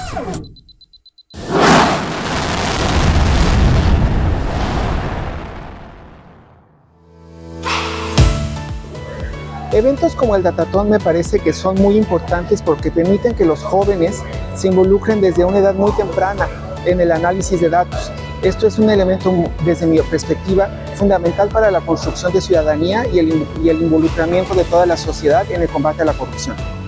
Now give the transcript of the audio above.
Eventos como el Datatón me parece que son muy importantes porque permiten que los jóvenes se involucren desde una edad muy temprana en el análisis de datos. Esto es un elemento, desde mi perspectiva, fundamental para la construcción de ciudadanía y el involucramiento de toda la sociedad en el combate a la corrupción.